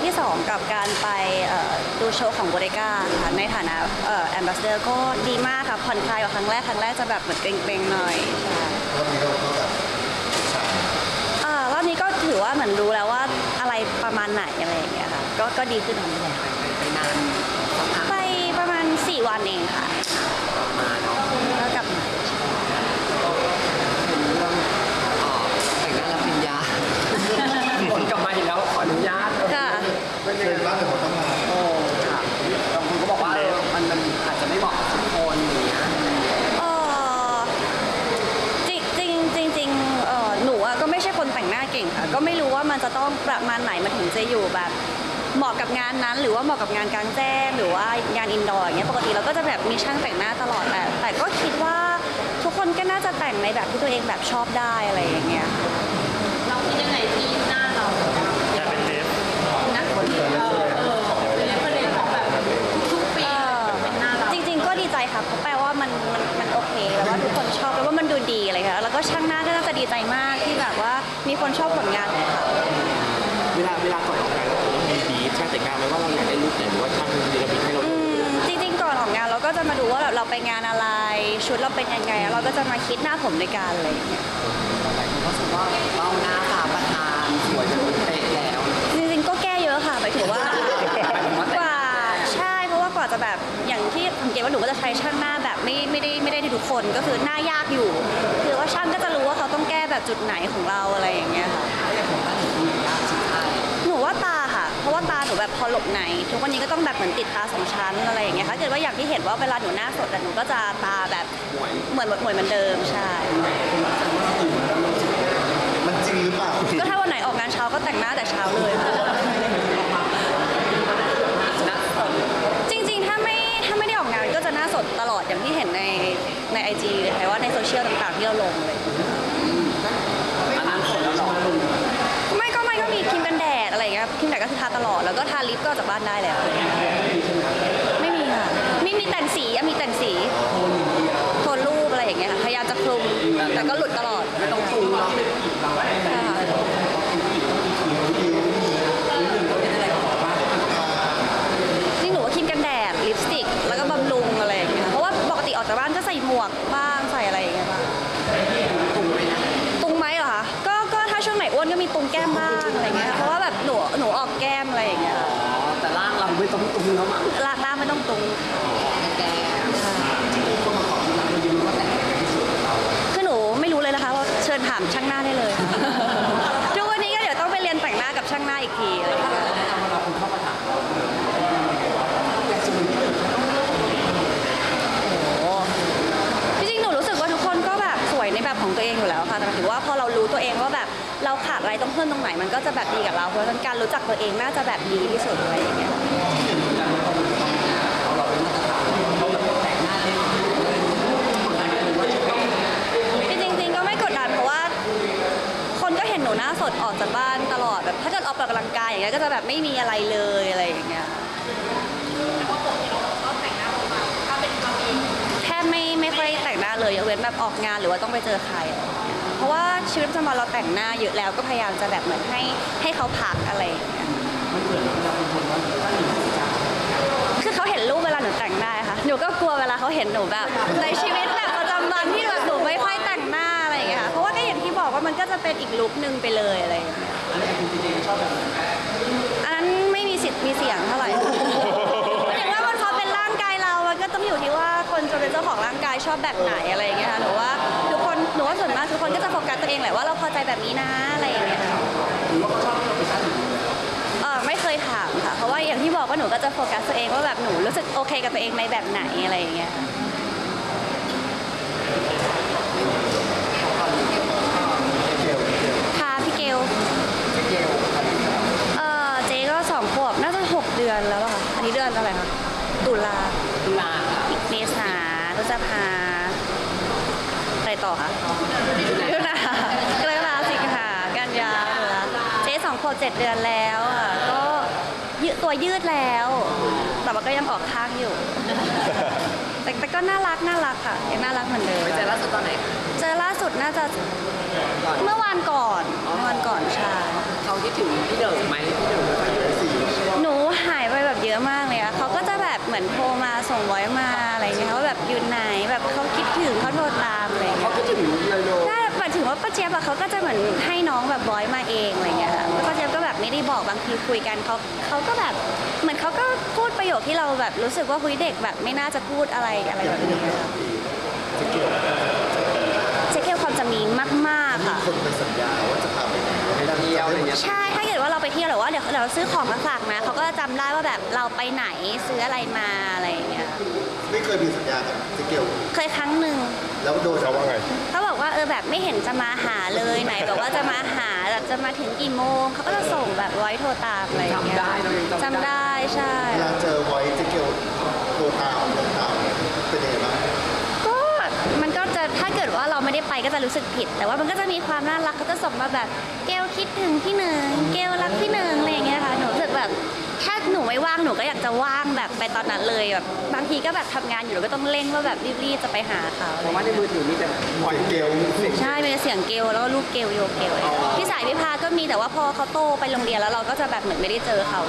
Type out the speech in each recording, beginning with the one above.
ที่2กับการไปดูโชว์ของโบเดก้าค่ะในฐานะแอมบาสเดอร์ก็ดีมากค่ะผ่อนคลายกว่าครั้งแรกจะแบบเหมือนเกรงๆหน่อยรอบนี้เราก็แบบรอบนี้ก็ถือว่าเหมือนรู้แล้วว่าอะไรประมาณไหนอะไรอย่างเงี้ยค่ะก็ดีขึ้นไปนานไปประมาณ4 วันเองค่ะมาเนาะแล้วกลับมาเป็นเรื่องแต่งงานรับปริญญาผลกลับมาอีกแล้วขออนุญาตค่ะเป็นบ้านแต่ผมต้องมาโอ้ค่ะบางคนก็บอกว่ามันอาจจะไม่เหมาะกับทุกคนอย่างเงี้ยจริงหนูก็ไม่ใช่คนแต่งหน้าเก่งค่ะก็ไม่รู้ว่ามันจะต้องประมาณไหนมันถึงจะอยู่แบบเหมาะกับงานนั้นหรือว่าเหมาะกับงานกลางแจ้งหรือว่างานอินดอร์อย่างเงี้ยปกติเราก็จะแบบมีช่างแต่งหน้าตลอดแต่ก็คิดว่าทุกคนก็น่าจะแต่งในแบบที่ตัวเองแบบชอบได้อะไรอย่างเงี้ยเราคิดยังไงที่หน้าเราจะเป็นเดฟนักคนเป็นประเด็นของแบบทุกปีเป็นหน้าเราจริงๆก็ดีใจค่ะเพราะแปลว่ามันโอเคแล้วว่าทุกคนชอบแล้วว่ามันดูดีอะไรค่ะแล้วก็ช่างหน้าก็น่าจะดีใจมากที่แบบว่ามีคนชอบผลงานของเขาเวลาก่อนออกงานเราต้องมีบีฟช่างแต่งงานไหมว่าเราอยากได้ลุคไหนหรือว่าช่างมีระเบียบให้เราจริงๆก่อนออกงานเราก็จะมาดูว่าเราไปงานอะไรชุดเราเป็นยังไงเราก็จะมาคิดหน้าผมในการอะไรอย่างเงี้ยหลายคนก็รู้สึกว่าเบ้าหน้าตาประธานสวยจนเป๊ะแล้วจริงๆก็แก้เยอะค่ะหมายถึงว่ากว่าใช่เพราะว่ากว่าจะแบบอย่างที่สังเกตว่าหนูก็จะใช้ช่างหน้าแบบไม่ได้ทุกคนก็คือหน้ายากอยู่คือว่าช่างก็จะรู้ว่าเขาต้องแก้แบบจุดไหนของเราอะไรอย่างเงี้ยค่ะหนูว่าตาค่ะเพราะว่าตาหนูแบบพอหลบในทุกวันนี้ก็ต้องแบบเหมือนติดตา2 ชั้นอะไรอย่างเงี้ยค่ะเกิดว่าอย่างที่เห็นว่าเวลาหนูหน้าสดหนูก็จะตาแบบเหมือนเดิมใช่มันจริงหรือเปล่าก็ถ้าวันไหนออกงานเช้าก็แต่งหน้าแต่เช้าเลยจริงๆถ้าไม่ได้ออกงานก็จะหน้าสดตลอดอย่างที่เห็นในIG หรือว่าในโซเชียลต่างๆที่เราลงเลยอันนั้นสดแล้วหรอไม่ก็มีครีมกันแดดอะไรอย่างเงี้ยครีมแดดก็คือทาตลอดแล้วก็ทาลิปก็จากบ้านได้แล้วไม่มีค่ะมีแต่งสีมีแต่งสีโทนรูปอะไรอย่างเงี้ยค่ะพยายามจะคลุมแต่ก็หลุดตลอดไม่ต้องปรุงหรอกนี่หนูว่าครีมกันแดดลิปสติกแล้วก็บำรุงอะไรอย่างเงี้ยเพราะว่าปกติออกจากบ้านก็ใส่หมวกบ้างใส่อะไรอย่างเงี้ยบ้างตุงไหมเหรอคะก็ถ้าช่วงไหนอ้วนก็มีตุงแก้มบ้างอะไรเงี้ยเพราะว่าแบบหนูออกแก้มอะไรอย่างเงี้ยแต่ร่างเราไม่ต้องตุงแล้วมั้งร่างไม่ต้องตุงแก้มคือหนูไม่รู้เลยนะคะว่าเชิญถามช่างหน้าได้เลยทุกวันนี้ก็เดี๋ยวต้องไปเรียนแต่งหน้ากับช่างหน้าอีกทีอะไรอย่างเงี้ยจริงๆหนูรู้สึกว่าทุกคนก็แบบสวยในแบบของตัวเองอยู่แล้วค่ะแต่หมายถึงว่าพอเรารู้ตัวเองว่าแบบเราขาดอะไรต้องเพิ่มตรงไหนมันก็จะแบบดีกับเราเพราะฉะนั้นการรู้จักตัวเองน่าจะแบบดีที่สุดอะไรอย่างเงี้ยจริงๆก็ไม่กดดันเพราะว่าคนก็เห็นหนูหน้าสดออกจากบ้านตลอดแบบถ้าเกิดออกกำลังกายอย่างเงี้ยก็จะแบบไม่มีอะไรเลยอะไรอย่างเงี้ยแทบไม่ค่อยแต่งหน้าเลยยกเว้นแบบออกงานหรือว่าต้องไปเจอใครเพราะว่าชีวิตประจำวันเราแต่งหน้าเยอะแล้วก็พยายามจะแบบเหมือนให้เขาพักอะไรอย่างเงี้ยคือเขาเห็นรูปเวลาหนูแต่งหน้าค่ะหนูก็กลัวเวลาเขาเห็นหนูแบบในชีวิตแบบประจำวันที่แบบหนูไม่ค่อยแต่งหน้าอะไรอย่างเงี้ยค่ะเพราะว่าก็อย่างที่บอกว่ามันก็จะเป็นอีกลุคนึงไปเลยอะไรอย่างเงี้ยอันนั้นไม่มีสิทธิ์มีเสียงเท่าไหร่อย่างว่ามันพอเป็นร่างกายเรามันก็ต้องอยู่ที่ว่าคนจะเป็นเจ้าของร่างกายชอบแบบไหนอะไรอย่างเงี้ยค่ะหนูว่าส่วนมากทุกคนก็จะโฟกัสตัวเองแหละว่าเราพอใจแบบนี้นะอะไรอย่างเงี้ยไม่เคยถามค่ะเพราะว่าอย่างที่บอกว่าหนูก็จะโฟกัสตัวเองว่าแบบหนูรู้สึกโอเคกับตัวเองในแบบไหนอะไรอย่างเงี้ยค่ะพี่เกลเจ๊ก็2 ขวบน่าจะ6 เดือนแล้วค่ะอันนี้เดือนอะไรคะตุลาเมษาพฤษภาอะไรต่อคะมิถุนากรกฎาคมสิงหากันยาเจ๊2 ขวบ 7 เดือนแล้วก็ตัวยืดแล้วแต่ว่าก็ยังออกข้างอยู่แต่ก็น่ารักค่ะยังน่ารักเหมือนเดิมเจอล่าสุดตอนไหนเจอล่าสุดน่าจะเมื่อวานก่อนใช่เขาคิดถึงพี่เดิมไหมพี่เดิมไม่ค่อยเยอะสิเจี๊ยบอะเขาก็จะเหมือนให้น้องแบบบอยมาเองอะไรเงี้ยค่ะแล้วก็เจี๊ยบก็แบบไม่ได้บอกบางทีคุยกันเขาก็แบบเหมือนเขาก็พูดประโยคที่เราแบบรู้สึกว่าคุยเด็กแบบไม่น่าจะพูดอะไรแบบนี้ค่ะเจ๊เกียวความจะมีมากๆค่ะคนไปสัญญาว่าจะพาไปไหนไม่ได้เที่ยวอะไรเงี้ยใช่ถ้าเกิดว่าเราไปเที่ยวหรือว่าเดี๋ยวเราซื้อของมาฝากนะเขาก็จะจำได้ว่าแบบเราไปไหนซื้ออะไรมาอะไรอย่างเงี้ยไม่เคยมีสัญญากับเจ๊เกียวเคยครั้งหนึ่งแล้วโดนเขาว่าไงเขาบอกว่าแบบไม่เห็นจะมาหาเลยไหนบอกว่าจะมาหาแบบจะมาถึงกี่โมงเขาก็จะส่งแบบไว้โทรตามอะไรอย่างเงี้ยจำได้เรายังจำได้จำได้ใช่เวลาเจอไว้เจ๊เกียวโทรตามลงตามเป็นยังไงบ้างก็มันก็จะถ้าเกิดว่าเราไม่ได้ไปก็จะรู้สึกผิด แต่ว่ามันก็จะมีความน่ารักเขาจะส่งมาแบบเกลคิดถึงพี่หนึ่งเกลรักพี่หนึ่งอะไรอย่างเงี้ยค่ะหนูรู้สึกแบบถ้าหนูไม่ว่างหนูก็อยากจะว่างแบบไปตอนนั้นเลยแบบบางทีก็แบบทำงานอยู่แล้วก็ต้องเร่งว่าแบบรีบๆจะไปหาเขาเพราะว่าในมือถือมีแต่ปล่อยเกลใช่เป็นเสียงเกลแล้วก็รูปเกลโยเกลพี่สายพิพาก็มีแต่ว่าพอเขาโตไปโรงเรียนแล้วเราก็จะแบบเหมือนไม่ได้เจอเขา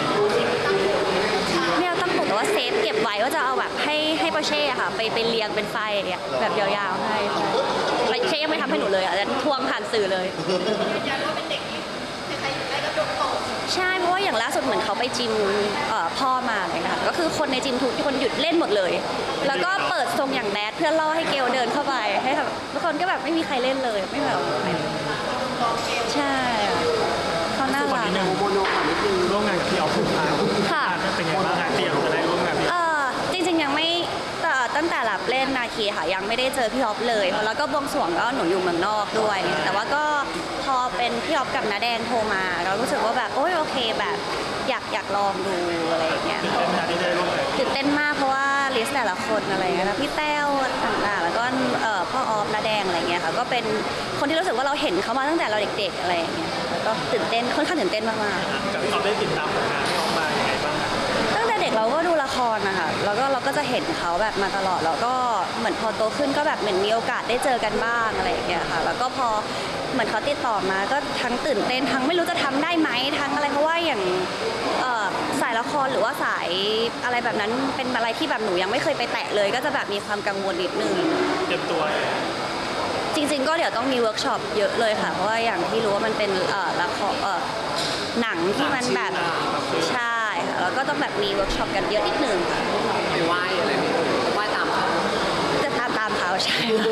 ไม่เอาตั้งปกแต่ว่าเซฟเก็บไว้ว่าจะเอาแบบให้ปอเช่ค่ะไปเรียงเป็นไฟล์อะแบบยาวๆให้ปอเช่ยังไม่ทำให้หนูเลยอ่ะแต่ทวงผ่านสื่อเลยยันว่าเป็นเด็กที่ใครๆได้ก็โดนตกใช่เพราะว่าอย่างล่าสุดเหมือนเขาไปจิมพ่อมาเลยนะคะก็คือคนในจิมทุกคนหยุดเล่นหมดเลย แล้วก็เปิดทรงอย่างแบดเพื่อล่อให้เกลเดินเข้าไปให้แบบทุกคนก็แบบไม่มีใครเล่นเลยไม่แบบใช่เขาน่ารักโมโนก่อนนิดนึงร่วมงานกับพี่ออฟคุณพาค่ะเป็นไงบ้างเตรียมจะได้ร่วมงานพี่จริงๆยังไม่ตั้งแต่รับเล่นนาคีค่ะยังไม่ได้เจอพี่ออฟเลยแล้วก็บวงสรวงก็หนูอยู่เมืองนอกด้วย แต่ว่าก็พอเป็นพี่ออฟกับน้าแดงโทรมาเรารู้สึกว่าแบบโอ้ยโอเคแบบอยากลองดูอะไรอย่างเงี้ยเป็นงานที่ได้ร่วมงานตื่นเต้นมากเพราะว่าลิสต์แต่ละคนอะไรเงี้ยนะพี่แต้วต่างๆแล้วก็พ่อออฟน้าแดงอะไรเงี้ยค่ะก็เป็นคนที่รู้สึกว่าเราเห็นเขามาตั้งแต่เราเด็กๆอะไรอย่างเงี้ยแล้วก็ตื่นเต้นค่อนข้างตื่นเต้นมากๆกับพี่ออฟได้ติดตามผลงานพี่ออฟมาอย่างไรบ้างครับตั้งแต่เด็กเราก็ดูละครนะคะแล้วก็เราก็จะเห็นเขาแบบมาตลอดแล้วก็เหมือนพอโตขึ้นก็แบบเหมือนมีโอกาสได้เจอกันบ้างอะไรอย่างเงี้ยค่ะแล้วก็พอเหมือนเขาติดต่อมาก็ทั้งตื่นเต้นทั้งไม่รู้จะทำได้ไหมทั้งอะไรเพราะว่าอย่างสายละครหรือว่าสายอะไรแบบนั้นเป็นอะไรที่แบบหนูยังไม่เคยไปแตะเลย ก็จะแบบมีความกังวลนิดนึงเตรียมตัวจริงๆก็เดี๋ยวต้องมีเวิร์กช็อปเยอะเลยค่ะเพราะว่าอย่างที่รู้ว่ามันเป็นละครหนังที่มันแบบใช่ค่ะแล้วก็ต้องแบบมีเวิร์กช็อปกันเยอะนิดนึงค่ะไปไหว้อะไรไหว้ตามเขาจะตามเขาใช่